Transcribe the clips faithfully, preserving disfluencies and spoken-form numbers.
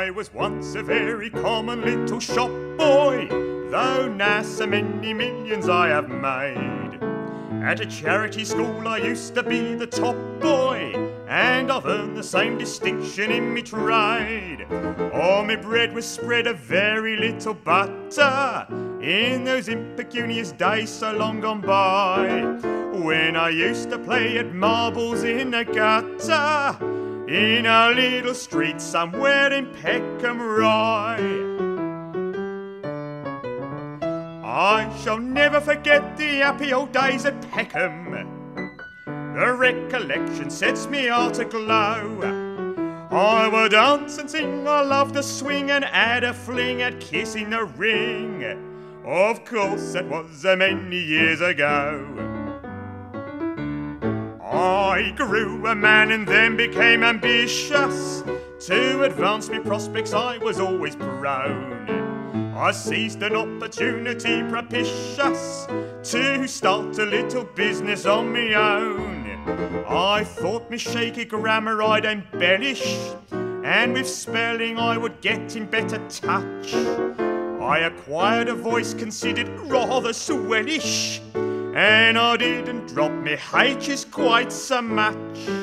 I was once a very common little shop boy, though now so many millions I have made. At a charity school I used to be the top boy, and I've earned the same distinction in me trade. On me bread was spread a very little butter, in those impecunious days so long gone by, when I used to play at marbles in a gutter, in a little street somewhere in Peckham Rye. I shall never forget the happy old days at Peckham. The recollection sets me heart aglow. I would dance and sing, I loved to swing and add a fling at kissing the ring. Of course that was a many years ago. I grew a man and then became ambitious. To advance me prospects I was always prone. I seized an opportunity propitious to start a little business on me own. I thought me shaky grammar I'd embellish, and with spelling I would get in better touch. I acquired a voice considered rather swellish, and I didn't drop me H's quite so much.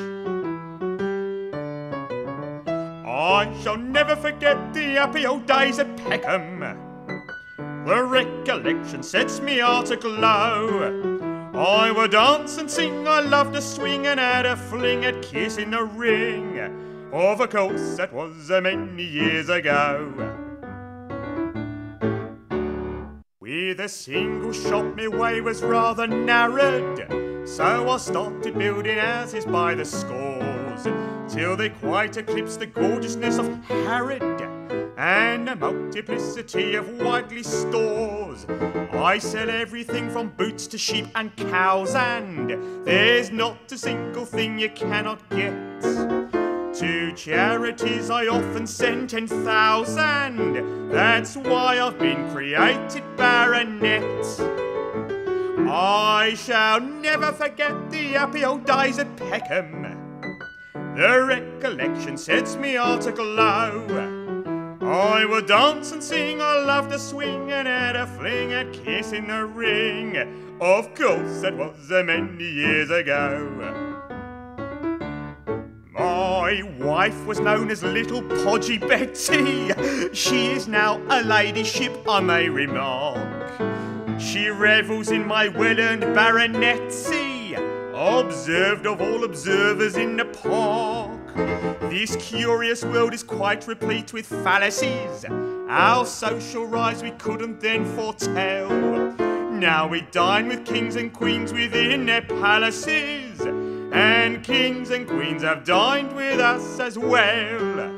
I shall never forget the happy old days at Peckham. The recollection sets me heart aglow. I would dance and sing, I loved to swing and add a fling at kissing the ring. Of course that was a many years ago. With a single shop my way was rather narrowed, so I started building houses by the scores, till they quite eclipsed the gorgeousness of Harrod and a multiplicity of Whiteley stores. I sell everything from boots to sheep and cows, and there's not a single thing you cannot get. To charities I often send ten thousand, that's why I've been created baronet. I shall never forget the happy old days at Peckham. The recollection sets me heart aglow. I would dance and sing, I loved to swing and add a fling at kissing the ring. Of course that was a many years ago. My wife was known as Little Podgy Betty. She is now a ladyship, I may remark. She revels in my well-earned baronetcy, observed of all observers in the park. This curious world is quite replete with fallacies. Our social rise we couldn't then foretell. Now we dine with kings and queens within their palaces, and kings and queens have dined with us as well.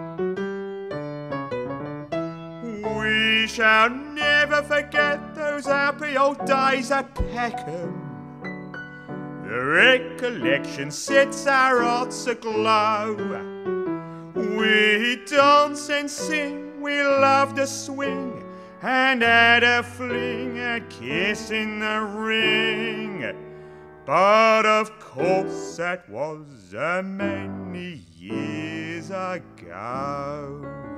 We shall never forget those happy old days at Peckham. The recollection sets our hearts aglow. We dance and sing, we love to swing, and add a fling, a kiss in the ring. But of course that was a many years ago.